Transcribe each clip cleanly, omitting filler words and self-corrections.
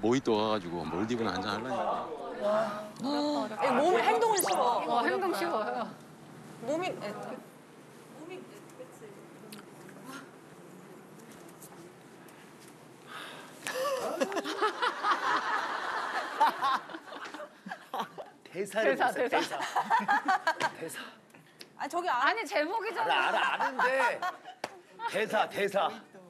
모히또 가가지고 몰디브나 한잔 하려니까. 몸 행동은 쉬워. 행동 쉬워요. 몸이 대사를 대사, 보세요, 대사. 대사. 아니 저기 아니 제목이잖아. 아는데 대사.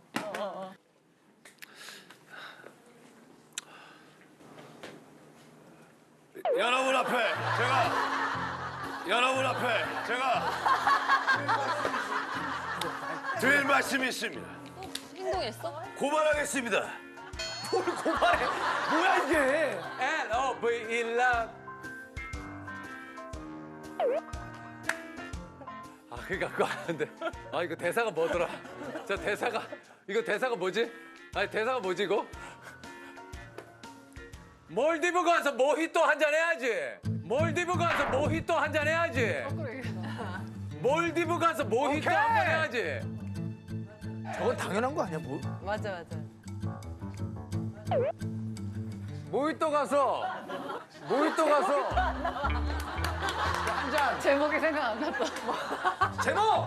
여러분 앞에 제가 드릴 말씀이 있습니다. 행동했어? 고발하겠습니다. 뭘 고발해? 뭐야 이게? L.O.V.E. love. 아, 그러니까 그거 아는데. 아, 이거 대사가 뭐더라? 이거 대사가 뭐지? 아니, 대사가 뭐지, 이거? 몰디브 가서 모히또 한잔 해야지. 몰디브 가서 모히또 한잔 해야지. 몰디브 가서 모히또 한잔 해야지. 저건 당연한 거 아니야 뭐? 맞아. 모히또 가서 한잔. 제목이 생각 안 났어. 제목!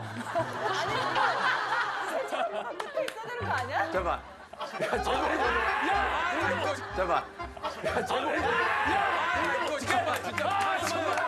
있어야 되는 거 아니야? 잠깐만. 야, 제목이 뭐야? 야, 잠깐만. 야, 제목이 이거 잠깐만, 진짜.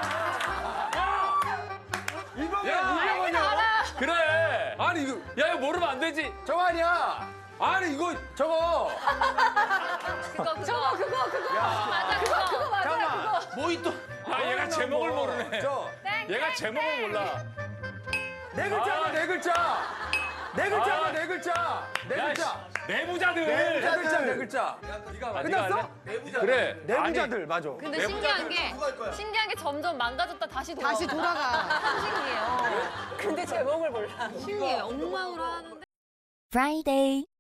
이병헌이야. 그래. 아니, 이거, 야, 이거 모르면 안 되지. 저거 아니야. 아니, 이거, 저거. 그거. 맞아, 그거 맞아, 잠깐만. 그거. 모히또. 아, 얘가 제목을 모르네. 얘가 제목을 몰라. 네 글자야 네 글자. 네 글자야 네 글자. 네 글자. 내부자들. 네 글자. 끝났어? 그래. 내부자들 맞아. 근데 신기한 게 점점 망가졌다 다시 돌아가. 참 신기해요. 근데 제목을 몰라. 신기해. 엉망으로 하는데. Friday.